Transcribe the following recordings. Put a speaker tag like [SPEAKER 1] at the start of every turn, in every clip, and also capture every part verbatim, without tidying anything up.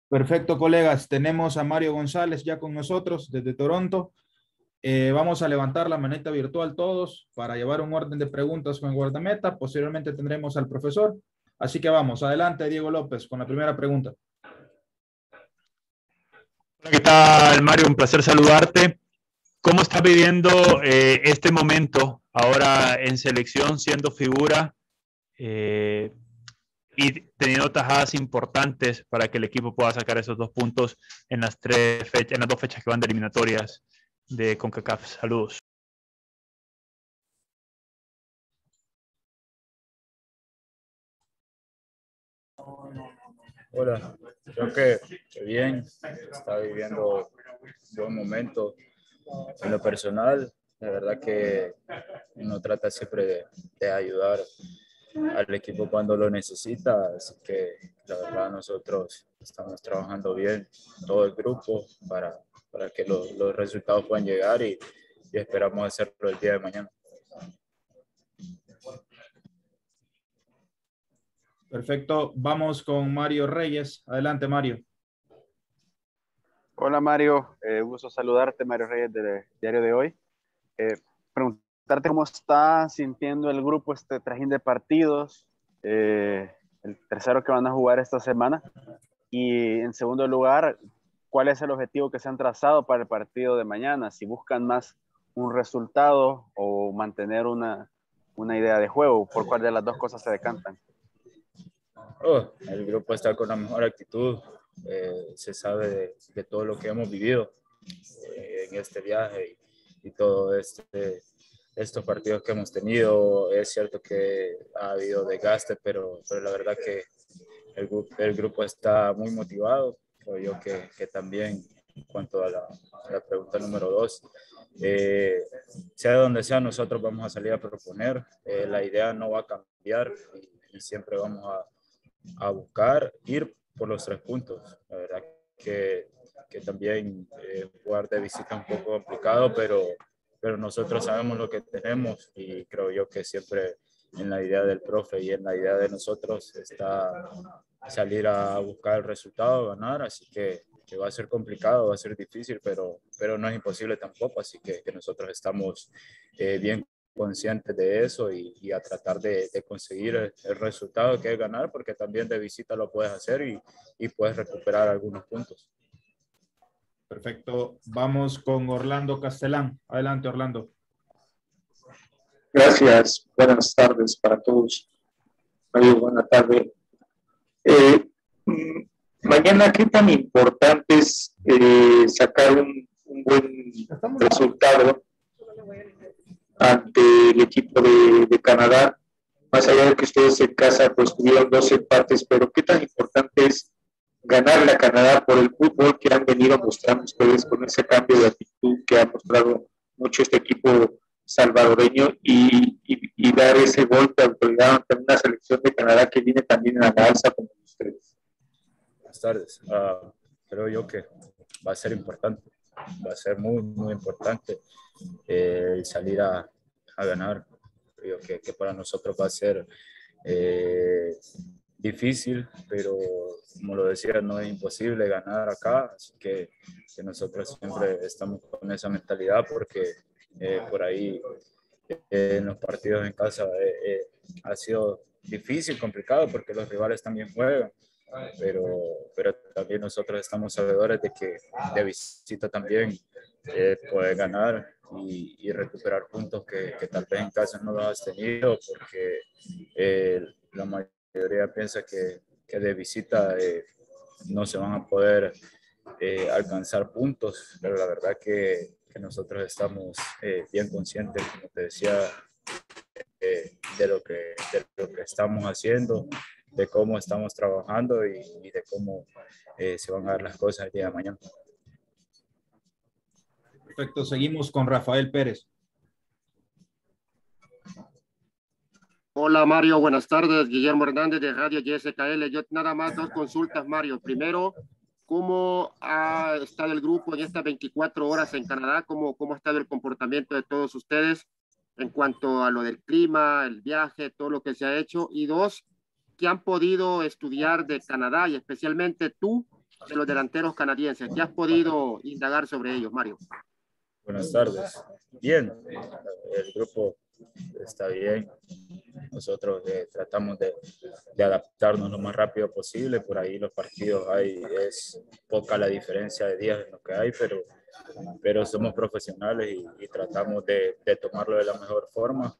[SPEAKER 1] Perfecto, colegas. Tenemos a Mario González ya con nosotros desde Toronto. Eh, vamos a levantar la maneta virtual todos para llevar un orden de preguntas con el guardameta. Posteriormente tendremos al profesor. Así que vamos, adelante, Diego López, con la primera pregunta.
[SPEAKER 2] Hola, ¿qué tal, Mario? Un placer saludarte. ¿Cómo estás viviendo eh, este momento ahora en selección, siendo figura eh, y teniendo tajadas importantes para que el equipo pueda sacar esos dos puntos en las, tres fechas, en las dos fechas que van de eliminatorias de CONCACAF? Saludos.
[SPEAKER 3] Hola, creo que, que bien, está viviendo un buen momento en lo personal. La verdad que uno trata siempre de, de ayudar al equipo cuando lo necesita, así que la verdad nosotros estamos trabajando bien, todo el grupo, para, para que lo, los resultados puedan llegar y, y esperamos hacerlo el día de mañana.
[SPEAKER 1] Perfecto, vamos con Mario Reyes. Adelante, Mario.
[SPEAKER 4] Hola Mario, eh, gusto saludarte, Mario Reyes del Diario de Hoy. Eh, preguntarte cómo está sintiendo el grupo este trajín de partidos, eh, el tercero que van a jugar esta semana, y en segundo lugar, ¿cuál es el objetivo que se han trazado para el partido de mañana? Si buscan más un resultado o mantener una, una idea de juego, ¿por cuál de las dos cosas se decantan?
[SPEAKER 3] Oh, el grupo está con la mejor actitud, eh, se sabe de, de todo lo que hemos vivido eh, en este viaje y, y todo este, estos partidos que hemos tenido. Es cierto que ha habido desgaste, pero, pero la verdad que el, el grupo está muy motivado. Creo yo que, que también, en cuanto a la, a la pregunta número dos, eh, sea donde sea, nosotros vamos a salir a proponer. Eh, la idea no va a cambiar y, y siempre vamos a a buscar ir por los tres puntos. La verdad que, que también eh, jugar de visita es un poco complicado, pero, pero nosotros sabemos lo que tenemos y creo yo que siempre en la idea del profe y en la idea de nosotros está salir a buscar el resultado, ganar, así que, que va a ser complicado, va a ser difícil, pero, pero no es imposible tampoco, así que, que nosotros estamos eh, bien conscientes de eso y, y a tratar de, de conseguir el, el resultado que es ganar, porque también de visita lo puedes hacer y, y puedes recuperar algunos puntos.
[SPEAKER 1] Perfecto, vamos con Orlando Castellán. Adelante, Orlando.
[SPEAKER 5] Gracias, buenas tardes para todos. Mario, buena tarde. Eh, mañana, ¿qué tan importante es eh, sacar un, un buen resultado ante el equipo de, de Canadá? Más allá de que ustedes en casa pues tuvieron dos empates, pero ¿qué tan importante es ganarle a Canadá por el fútbol que han venido mostrando ustedes con ese cambio de actitud que ha mostrado mucho este equipo salvadoreño y, y, y dar ese golpe de autoridad ante una selección de Canadá que viene también en la alza como ustedes?
[SPEAKER 3] Buenas tardes. Uh, creo yo que va a ser importante, va a ser muy, muy importante eh, salir a, a ganar. Creo que, que para nosotros va a ser eh, difícil, pero como lo decía, no es imposible ganar acá, así que, que nosotros siempre estamos con esa mentalidad porque eh, por ahí eh, en los partidos en casa eh, eh, ha sido difícil, complicado, porque los rivales también juegan, pero, pero también nosotros estamos sabedores de que de visita también eh, puedes ganar y, y recuperar puntos que, que tal vez en casa no los has tenido, porque eh, la mayoría piensa que, que de visita eh, no se van a poder eh, alcanzar puntos, pero la verdad que, que nosotros estamos eh, bien conscientes, como te decía, eh, de, lo que, de lo que estamos haciendo, de cómo estamos trabajando y, y de cómo eh, se van a dar las cosas el día de mañana.
[SPEAKER 1] Perfecto, seguimos con Rafael Pérez.
[SPEAKER 6] Hola Mario, buenas tardes. Guillermo Hernández de Radio Y S K L. Yo nada más dos consultas, Mario. Primero, ¿cómo ha estado el grupo en estas veinticuatro horas en Canadá? ¿Cómo, cómo ha estado el comportamiento de todos ustedes en cuanto a lo del clima, el viaje, todo lo que se ha hecho? Y dos, ¿qué han podido estudiar de Canadá y especialmente tú de los delanteros canadienses. ¿Qué has podido indagar sobre ellos, Mario?
[SPEAKER 3] Buenas tardes. Bien, el grupo está bien. Nosotros eh, tratamos de, de adaptarnos lo más rápido posible. Por ahí los partidos hay, es poca la diferencia de días en lo que hay, pero, pero somos profesionales y, y tratamos de, de tomarlo de la mejor forma.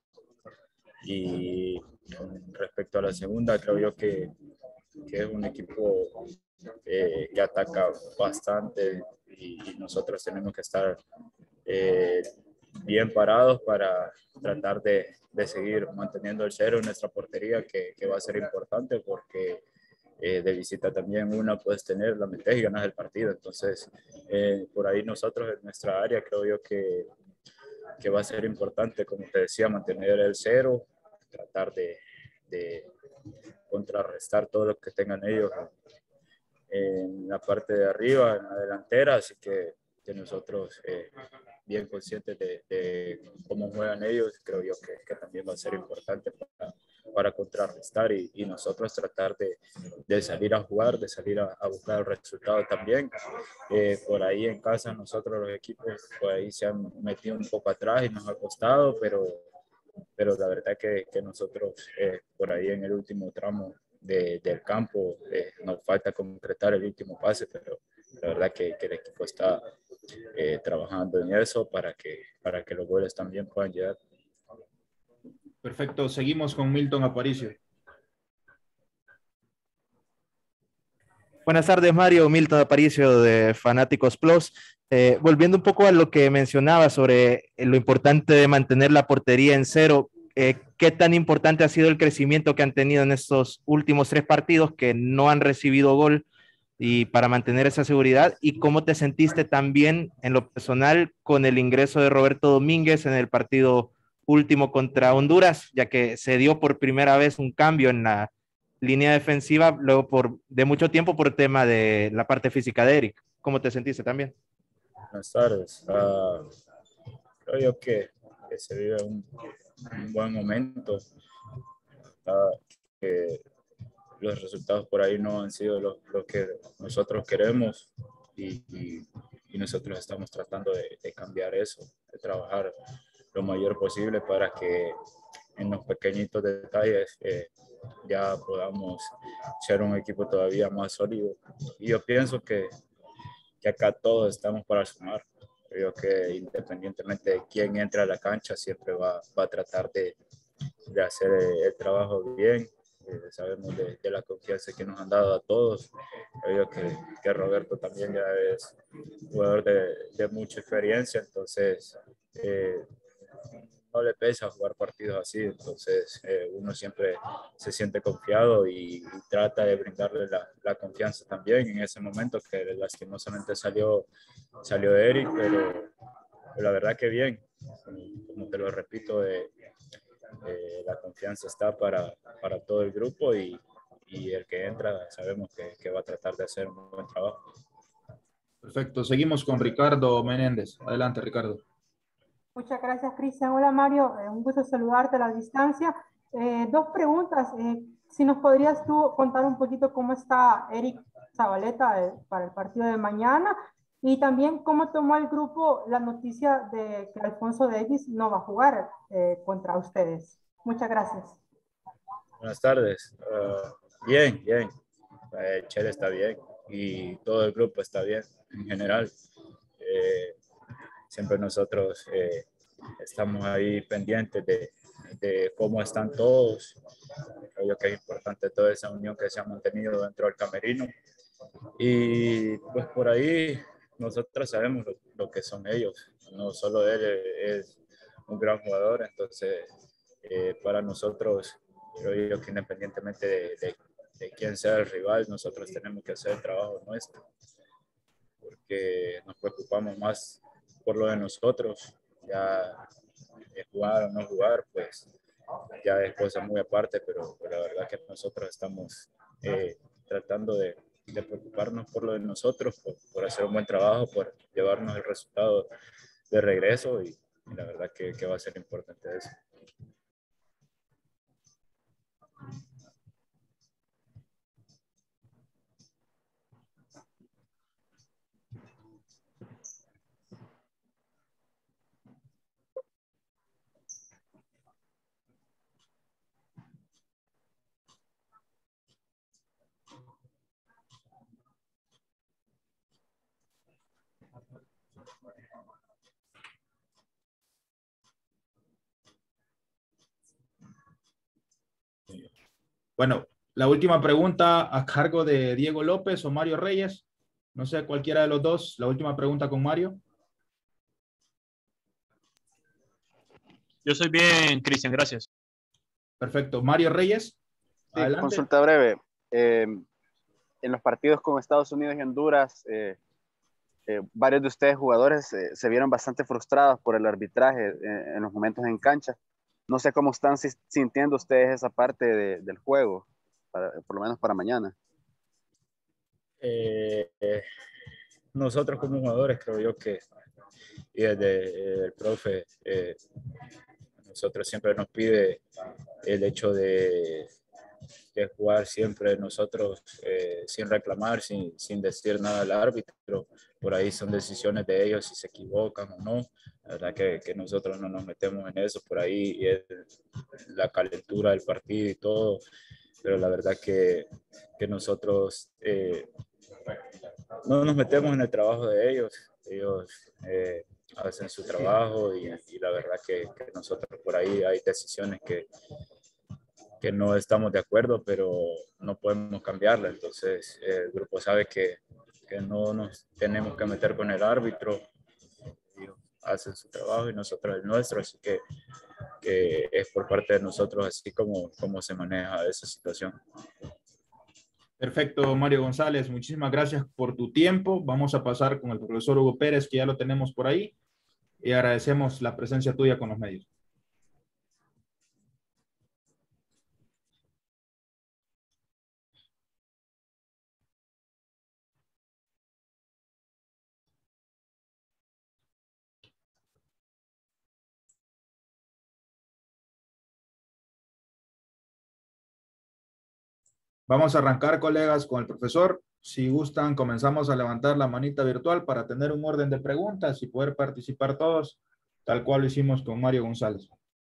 [SPEAKER 3] Y con respecto a la segunda, creo yo que, que es un equipo eh, que ataca bastante y, y nosotros tenemos que estar eh, bien parados para tratar de, de seguir manteniendo el cero en nuestra portería, que, que va a ser importante porque eh, de visita también una puedes tener, la metes y ganas el partido. Entonces, eh, por ahí nosotros en nuestra área creo yo que, que va a ser importante, como te decía, mantener el cero, tratar de, de contrarrestar todo lo que tengan ellos en la parte de arriba, en la delantera, así que, que nosotros eh, bien conscientes de, de cómo juegan ellos, creo yo que, que también va a ser importante para, para contrarrestar y, y nosotros tratar de, de salir a jugar, de salir a, a buscar el resultado también. Eh, por ahí en casa nosotros los equipos por ahí se han metido un poco atrás y nos ha costado, pero, pero la verdad que, que nosotros eh, por ahí en el último tramo de, del campo eh, nos falta concretar el último pase, pero la verdad que, que el equipo está eh, trabajando en eso para que, para que los goles también puedan llegar.
[SPEAKER 1] Perfecto, seguimos con Milton Aparicio.
[SPEAKER 7] Buenas tardes, Mario. Milton Aparicio de Fanáticos Plus. Eh, volviendo un poco a lo que mencionaba sobre lo importante de mantener la portería en cero, eh, ¿qué tan importante ha sido el crecimiento que han tenido en estos últimos tres partidos que no han recibido gol y para mantener esa seguridad? ¿Y cómo te sentiste también en lo personal con el ingreso de Roberto Domínguez en el partido último contra Honduras, ya que se dio por primera vez un cambio en la línea defensiva, luego por de mucho tiempo por el tema de la parte física de Eric? ¿Cómo te sentiste también?
[SPEAKER 3] Buenas tardes. Uh, creo yo que, que se vive un, un buen momento. Uh, que los resultados por ahí no han sido los, los que nosotros queremos y, y, y nosotros estamos tratando de, de cambiar eso, de trabajar lo mayor posible para que en los pequeñitos detalles eh, ya podamos ser un equipo todavía más sólido. Y yo pienso que, que acá todos estamos para sumar. Creo que independientemente de quién entra a la cancha, siempre va, va a tratar de, de hacer el trabajo bien. Eh, sabemos de, de la confianza que nos han dado a todos. Creo que, que Roberto también ya es jugador de, de mucha experiencia, entonces eh, no le pesa jugar partidos así, entonces eh, uno siempre se siente confiado y, y trata de brindarle la, la confianza también en ese momento que lastimosamente salió, salió Eric, pero, pero la verdad que bien, como, como te lo repito, eh, eh, la confianza está para, para todo el grupo y, y el que entra sabemos que, que va a tratar de hacer un buen trabajo.
[SPEAKER 1] Perfecto, seguimos con Ricardo Menéndez. Adelante, Ricardo.
[SPEAKER 8] Muchas gracias, Cristian. Hola, Mario. Eh, un gusto saludarte a la distancia. Eh, dos preguntas. Eh, si nos podrías tú contar un poquito cómo está Eric Zabaleta eh, para el partido de mañana y también cómo tomó el grupo la noticia de que Alfonso Davis no va a jugar eh, contra ustedes. Muchas gracias.
[SPEAKER 3] Buenas tardes. Uh, bien, bien. Eh, Chele está bien y todo el grupo está bien en general. Eh, siempre nosotros eh, estamos ahí pendientes de, de cómo están todos. Creo que es importante toda esa unión que se ha mantenido dentro del camerino. Y pues por ahí nosotros sabemos lo, lo que son ellos. No solo él es un gran jugador, entonces eh, para nosotros, creo yo que independientemente de, de, de quién sea el rival, nosotros tenemos que hacer el trabajo nuestro. Porque nos preocupamos más por lo de nosotros, ya de jugar o no jugar, pues ya es cosa muy aparte, pero, pero la verdad que nosotros estamos eh, tratando de, de preocuparnos por lo de nosotros, por, por hacer un buen trabajo, por llevarnos el resultado de regreso y, y la verdad que, que va a ser importante eso.
[SPEAKER 1] Bueno, la última pregunta a cargo de Diego López o Mario Reyes. No sé, cualquiera de los dos. La última pregunta con Mario.
[SPEAKER 2] Yo soy bien, Cristian, gracias.
[SPEAKER 1] Perfecto. Mario Reyes,
[SPEAKER 4] sí,
[SPEAKER 1] adelante.
[SPEAKER 4] Consulta breve. Eh, en los partidos con Estados Unidos y Honduras, eh, eh, varios de ustedes jugadores eh, se vieron bastante frustrados por el arbitraje eh, en los momentos en cancha. No sé cómo están sintiendo ustedes esa parte de, del juego, para, por lo menos para mañana.
[SPEAKER 3] Eh, eh, nosotros como jugadores creo yo que, y desde eh, el profe, eh, nosotros siempre nos pide el hecho de, de jugar siempre nosotros eh, sin reclamar, sin, sin decir nada al árbitro. Por ahí son decisiones de ellos si se equivocan o no. La verdad que, que nosotros no nos metemos en eso. Por ahí es la calentura del partido y todo. Pero la verdad que, que nosotros eh, no nos metemos en el trabajo de ellos. Ellos eh, hacen su trabajo y, y la verdad que, que nosotros por ahí hay decisiones que, que no estamos de acuerdo, pero no podemos cambiarla. Entonces eh, el grupo sabe que, que no nos tenemos que meter con el árbitro. Ellos hacen su trabajo y nosotros el nuestro, así que, que es por parte de nosotros así como, como se maneja esa situación.
[SPEAKER 1] Perfecto, Mario González, muchísimas gracias por tu tiempo. Vamos a pasar con el profesor Hugo Pérez, que ya lo tenemos por ahí, y agradecemos la presencia tuya con los medios. Vamos a arrancar, colegas, con el profesor. Si gustan, comenzamos a levantar la manita virtual para tener un orden de preguntas y poder participar todos, tal cual lo hicimos con Mario González.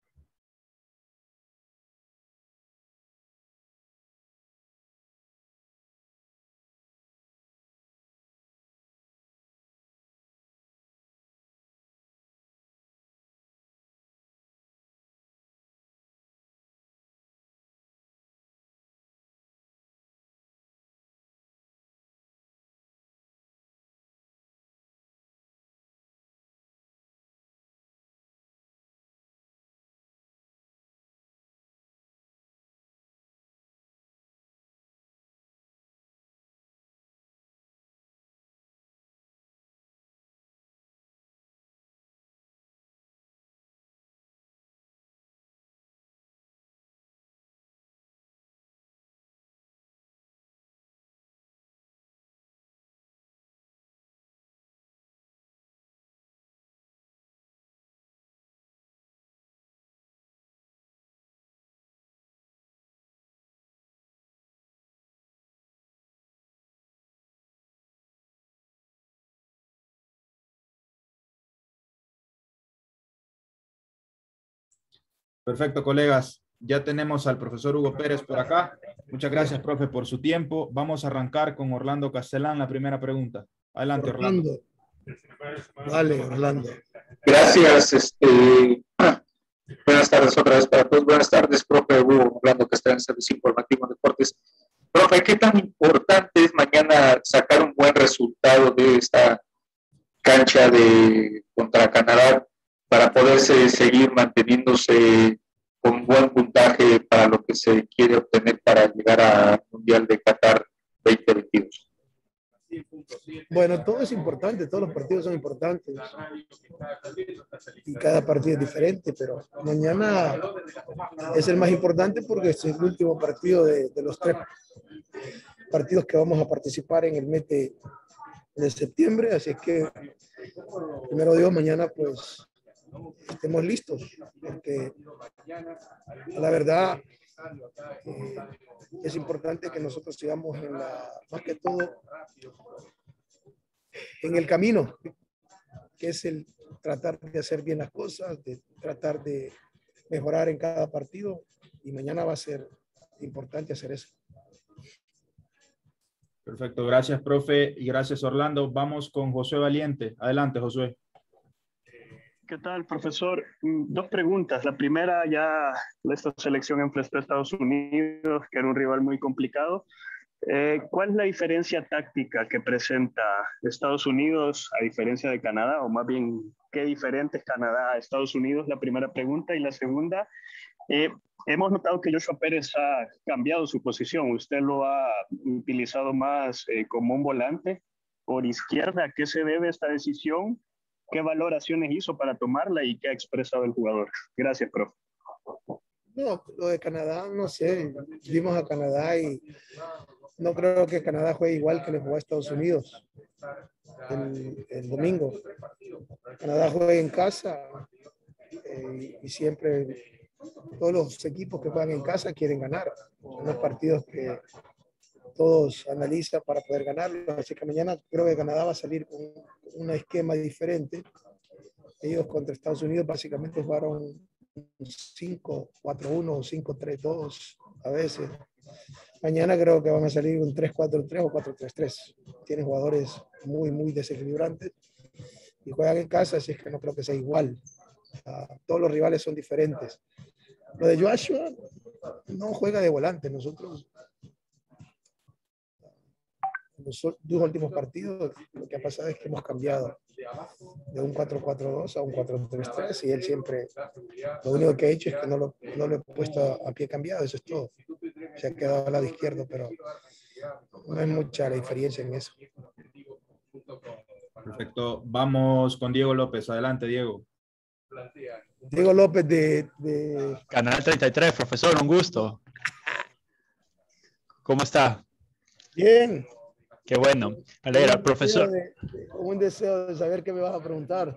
[SPEAKER 1] Perfecto, colegas. Ya tenemos al profesor Hugo Pérez por acá. Muchas gracias, profe, por su tiempo. Vamos a arrancar con Orlando Castellán, la primera pregunta. Adelante, Orlando.
[SPEAKER 9] Orlando. Dale, Orlando.
[SPEAKER 5] Gracias. Este, buenas tardes otra vez para todos. Buenas tardes, profe Hugo, Orlando Castellán, Servicio Informativo de Deportes. Profe, ¿qué tan importante es mañana sacar un buen resultado de esta cancha de contra Canadá para poderse seguir manteniéndose con un buen puntaje para lo que se quiere obtener para llegar al Mundial de Qatar veinte veintidós?
[SPEAKER 9] Bueno, todo es importante, todos los partidos son importantes y cada partido es diferente, pero mañana es el más importante porque es el último partido de, de los tres partidos que vamos a participar en el mes de, de septiembre, así que primero Dios, mañana pues estemos listos, porque la verdad eh, es importante que nosotros sigamos en la, más que todo en el camino, que es el tratar de hacer bien las cosas, de tratar de mejorar en cada partido, y mañana va a ser importante hacer eso.
[SPEAKER 1] Perfecto, gracias, profe, y gracias, Orlando. Vamos con Josué Valiente. Adelante, Josué.
[SPEAKER 10] ¿Qué tal, profesor? Dos preguntas. La primera, ya esta selección enfrentó a Estados Unidos, que era un rival muy complicado. Eh, ¿Cuál es la diferencia táctica que presenta Estados Unidos a diferencia de Canadá? O más bien, ¿qué diferente es Canadá a Estados Unidos? La primera pregunta. Y la segunda, eh, hemos notado que Joshua Pérez ha cambiado su posición. Usted lo ha utilizado más eh, como un volante por izquierda. ¿A qué se debe esta decisión? ¿Qué valoraciones hizo para tomarla y qué ha expresado el jugador? Gracias, profe.
[SPEAKER 9] No, lo de Canadá, no sé. Vimos a Canadá y no creo que Canadá juegue igual que le jugó a Estados Unidos el, el domingo. Canadá juega en casa eh, y siempre todos los equipos que juegan en casa quieren ganar. Son los partidos que todos analizan para poder ganarlos. Así que mañana creo que Canadá va a salir con un esquema diferente. Ellos contra Estados Unidos básicamente jugaron cinco cuatro uno o cinco tres dos a veces. Mañana creo que van a salir un tres cuatro tres o cuatro tres tres. Tienen jugadores muy, muy desequilibrantes y juegan en casa, así es que no creo que sea igual. Uh, todos los rivales son diferentes. Lo de Joshua no juega de volante. Nosotros en los dos últimos partidos lo que ha pasado es que hemos cambiado de un cuatro cuatro dos a un cuatro tres tres y él siempre, lo único que ha hecho es que no lo, no lo he puesto a, a pie cambiado, eso es todo. Se ha quedado al lado izquierdo, pero no es mucha la diferencia en eso.
[SPEAKER 1] Perfecto. Vamos con Diego López. Adelante, Diego.
[SPEAKER 9] Diego López de, de...
[SPEAKER 2] Canal treinta y tres, profesor, un gusto. ¿Cómo está?
[SPEAKER 9] Bien.
[SPEAKER 2] Qué bueno. Alegra, un profesor.
[SPEAKER 9] De, de, un deseo de saber qué me vas a preguntar.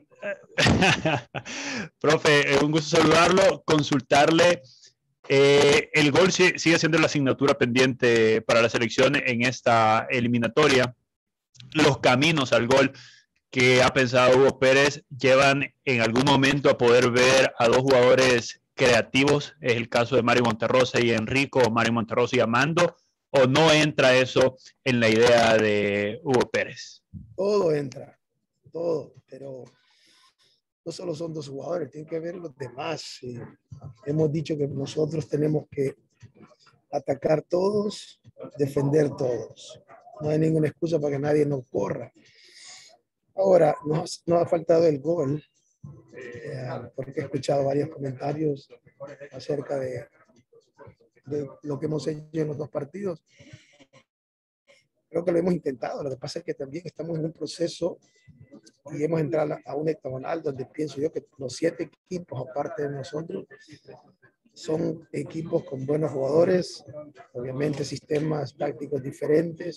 [SPEAKER 2] Profe, un gusto saludarlo, consultarle. Eh, el gol sigue siendo la asignatura pendiente para la selección en esta eliminatoria. Los caminos al gol que ha pensado Hugo Pérez llevan en algún momento a poder ver a dos jugadores creativos. Es el caso de Mario Monterrosa y Enrico, o Mario Monterrosa y Amando. ¿O no entra eso en la idea de Hugo Pérez?
[SPEAKER 9] Todo entra, todo, pero no solo son dos jugadores, tienen que ver los demás. Y hemos dicho que nosotros tenemos que atacar todos, defender todos. No hay ninguna excusa para que nadie nos corra. Ahora, nos, nos ha faltado el gol, eh, porque he escuchado varios comentarios acerca de de lo que hemos hecho en los dos partidos. Creo que lo hemos intentado. Lo que pasa es que también estamos en un proceso y hemos entrado a un hectagonal donde pienso yo que los siete equipos, aparte de nosotros, son equipos con buenos jugadores, obviamente sistemas tácticos diferentes,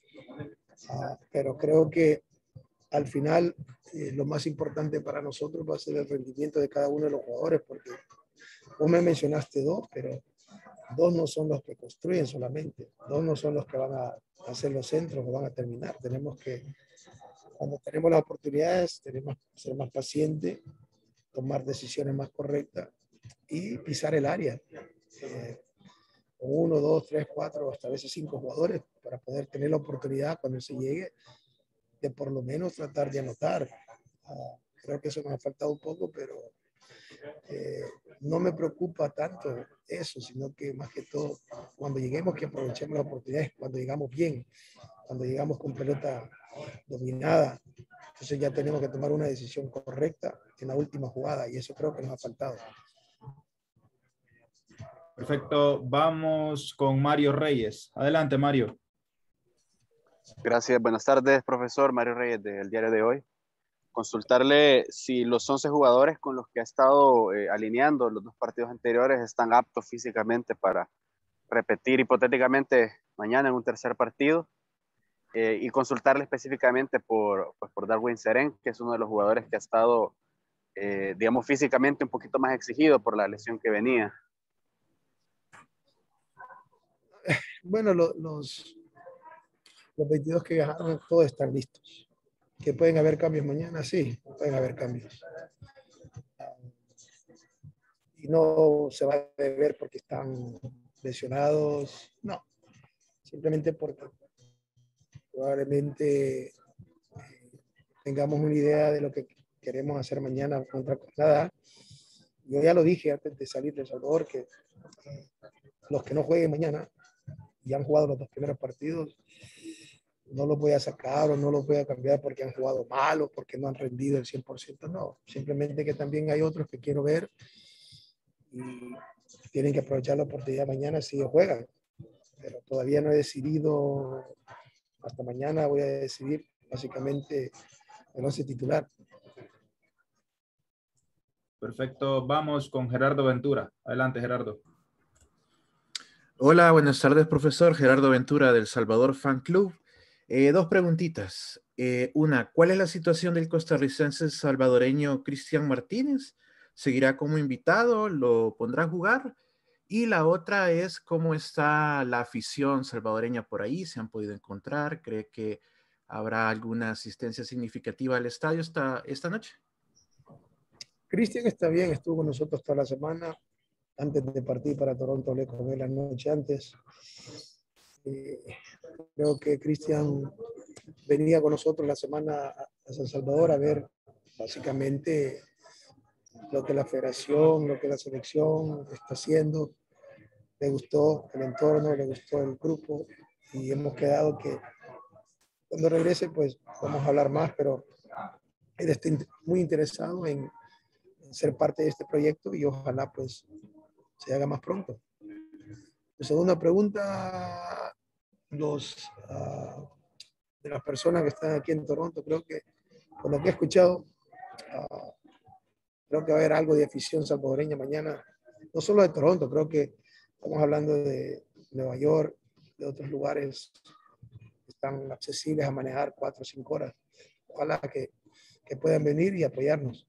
[SPEAKER 9] uh, pero creo que al final eh, lo más importante para nosotros va a ser el rendimiento de cada uno de los jugadores, porque vos me mencionaste dos, pero dos no son los que construyen solamente, dos no son los que van a hacer los centros o van a terminar. Tenemos que, cuando tenemos las oportunidades, tenemos que ser más pacientes, tomar decisiones más correctas y pisar el área. Eh, con uno, dos, tres, cuatro, hasta a veces cinco jugadores para poder tener la oportunidad cuando se llegue de por lo menos tratar de anotar. Uh, creo que eso nos ha faltado un poco, pero Eh, no me preocupa tanto eso, sino que más que todo, cuando lleguemos, que aprovechemos las oportunidades, cuando llegamos bien, cuando llegamos con pelota dominada, entonces ya tenemos que tomar una decisión correcta en la última jugada, y eso creo que nos ha faltado.
[SPEAKER 1] Perfecto, vamos con Mario Reyes. Adelante, Mario.
[SPEAKER 4] Gracias, buenas tardes, profesor. Mario Reyes del Diario de Hoy. Consultarle si los once jugadores con los que ha estado eh, alineando los dos partidos anteriores están aptos físicamente para repetir hipotéticamente mañana en un tercer partido, eh, y consultarle específicamente por, pues por Darwin Serén, que es uno de los jugadores que ha estado, eh, digamos, físicamente un poquito más exigido por la lesión que venía.
[SPEAKER 9] Bueno, lo, los, los veintidós que viajaron todos están listos. ¿Que pueden haber cambios mañana? Sí, pueden haber cambios. Y no se va a ver porque están lesionados, no. Simplemente porque probablemente eh, tengamos una idea de lo que queremos hacer mañana contra Canadá. Yo ya lo dije antes de salir de El Salvador, que los que no jueguen mañana y han jugado los dos primeros partidos, no los voy a sacar o no los voy a cambiar porque han jugado mal o porque no han rendido el cien por ciento, no. Simplemente que también hay otros que quiero ver y tienen que aprovechar la oportunidad mañana si ellos juegan. Pero todavía no he decidido, hasta mañana voy a decidir básicamente el once titular.
[SPEAKER 1] Perfecto, vamos con Gerardo Ventura. Adelante, Gerardo.
[SPEAKER 11] Hola, buenas tardes, profesor. Gerardo Ventura del Salvador Fan Club. Eh, dos preguntitas. Eh, una, ¿cuál es la situación del costarricense salvadoreño Cristian Martínez? ¿Seguirá como invitado? ¿Lo pondrá a jugar? Y la otra es, ¿cómo está la afición salvadoreña por ahí? ¿Se han podido encontrar? ¿Cree que habrá alguna asistencia significativa al estadio esta, esta noche?
[SPEAKER 9] Cristian está bien, estuvo con nosotros toda la semana. Antes de partir para Toronto hablé con él la noche antes. Eh, creo que Cristian venía con nosotros la semana a San Salvador a ver básicamente lo que la federación, lo que la selección está haciendo. Le gustó el entorno, le gustó el grupo y hemos quedado que cuando regrese pues vamos a hablar más, pero él está muy interesado en ser parte de este proyecto y ojalá pues se haga más pronto. La segunda pregunta, los, uh, de las personas que están aquí en Toronto, creo que por lo que he escuchado, uh, creo que va a haber algo de afición salvadoreña mañana, no solo de Toronto, creo que estamos hablando de Nueva York, de otros lugares que están accesibles a manejar cuatro o cinco horas. Ojalá que, que puedan venir y apoyarnos.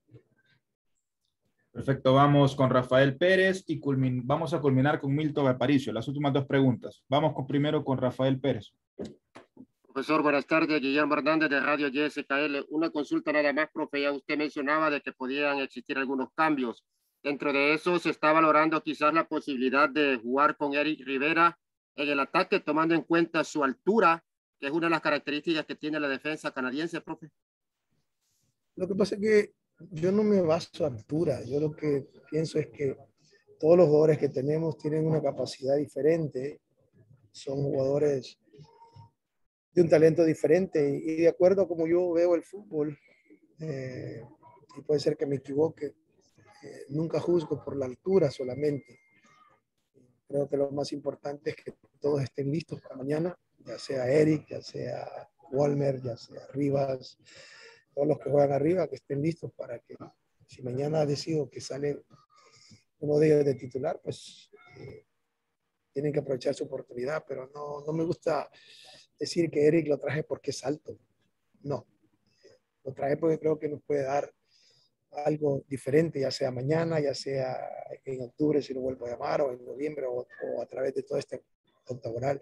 [SPEAKER 1] Perfecto, vamos con Rafael Pérez y culmin vamos a culminar con Milton Aparicio. Las últimas dos preguntas. Vamos con, primero con Rafael Pérez.
[SPEAKER 6] Profesor, buenas tardes. Guillermo Hernández de Radio Y S K L. Una consulta nada más, profe. Ya usted mencionaba de que podían existir algunos cambios. Dentro de eso se está valorando quizás la posibilidad de jugar con Eric Rivera en el ataque, tomando en cuenta su altura, que es una de las características que tiene la defensa canadiense, profe.
[SPEAKER 9] Lo que pasa es que yo no me baso en altura. Yo lo que pienso es que todos los jugadores que tenemos tienen una capacidad diferente. Son jugadores de un talento diferente y de acuerdo a como yo veo el fútbol, eh, y puede ser que me equivoque, eh, nunca juzgo por la altura solamente. Creo que lo más importante es que todos estén listos para mañana, ya sea Eric, ya sea Walmer, ya sea Rivas, todos los que juegan arriba, que estén listos para que si mañana decido que sale uno de ellos de titular, pues eh, tienen que aprovechar su oportunidad, pero no, no me gusta decir que Eric lo traje porque es alto. No, lo traje porque creo que nos puede dar algo diferente, ya sea mañana, ya sea en octubre si lo vuelvo a llamar, o en noviembre, o, o a través de todo este octagonal.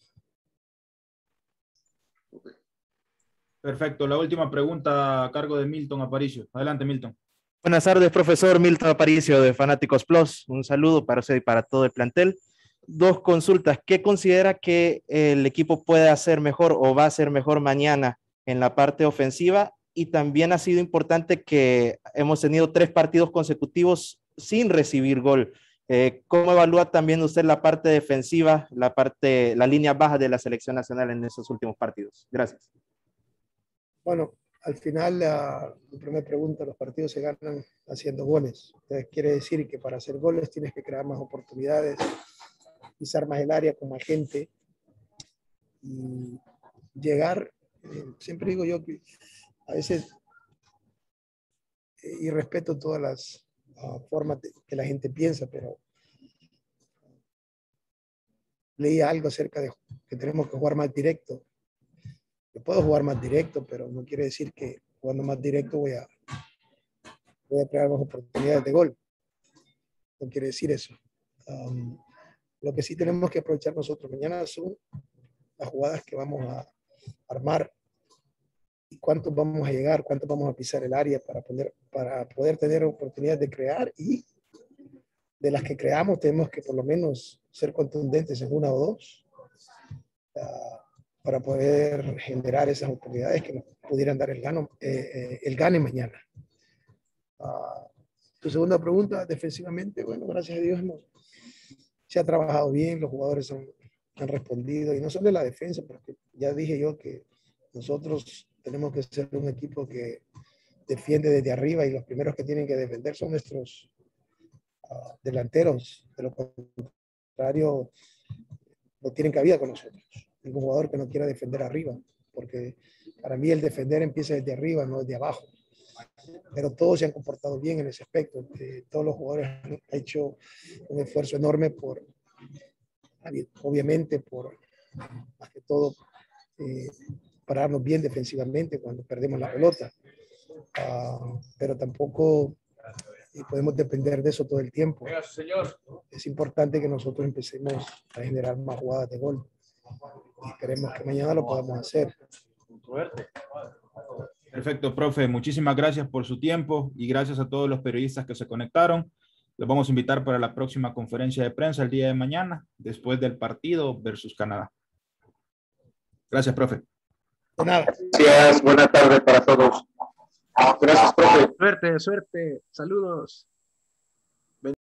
[SPEAKER 1] Perfecto. La última pregunta a cargo de Milton Aparicio. Adelante, Milton.
[SPEAKER 7] Buenas tardes, profesor Milton Aparicio de Fanáticos Plus. Un saludo para usted y para todo el plantel. Dos consultas. ¿Qué considera que el equipo puede hacer mejor o va a hacer mejor mañana en la parte ofensiva? Y también ha sido importante que hemos tenido tres partidos consecutivos sin recibir gol. Eh, ¿Cómo evalúa también usted la parte defensiva, la parte, la línea baja de la selección nacional en esos últimos partidos? Gracias.
[SPEAKER 9] Bueno, al final, la, la primera pregunta, los partidos se ganan haciendo goles. Entonces, quiere decir que para hacer goles tienes que crear más oportunidades, pisar más el área con más gente y llegar. Eh, siempre digo yo que a veces, eh, y respeto todas las uh, formas de, que la gente piensa, pero leí algo acerca de que tenemos que jugar más directo. Yo puedo jugar más directo, pero no quiere decir que jugando más directo voy a, voy a crear más oportunidades de gol. No quiere decir eso. Um, lo que sí tenemos que aprovechar nosotros mañana son las jugadas que vamos a armar y cuántos vamos a llegar, cuántos vamos a pisar el área para poder, para poder tener oportunidades de crear, y de las que creamos tenemos que por lo menos ser contundentes en una o dos uh, para poder generar esas oportunidades que nos pudieran dar el, gano, eh, eh, el gane mañana. Uh, tu segunda pregunta, defensivamente, bueno, gracias a Dios hemos, se ha trabajado bien, los jugadores han, han respondido, y no solo en la defensa, porque ya dije yo que nosotros tenemos que ser un equipo que defiende desde arriba, y los primeros que tienen que defender son nuestros uh, delanteros. De lo contrario, no tienen cabida con nosotros. Ningún jugador que no quiera defender arriba, porque para mí el defender empieza desde arriba, no desde abajo. Pero todos se han comportado bien en ese aspecto. Eh, todos los jugadores han hecho un esfuerzo enorme por, obviamente, por, más que todo, eh, pararnos bien defensivamente cuando perdemos la pelota. Uh, pero tampoco eh, podemos depender de eso todo el tiempo. Es importante que nosotros empecemos a generar más jugadas de gol. Y esperemos que mañana lo podamos hacer.
[SPEAKER 1] Perfecto, profe. Muchísimas gracias por su tiempo y gracias a todos los periodistas que se conectaron. Los vamos a invitar para la próxima conferencia de prensa el día de mañana, después del partido versus Canadá. Gracias, profe.
[SPEAKER 9] De nada.
[SPEAKER 5] Gracias. Buena tarde para todos. Gracias, profe.
[SPEAKER 12] Suerte, suerte. Saludos.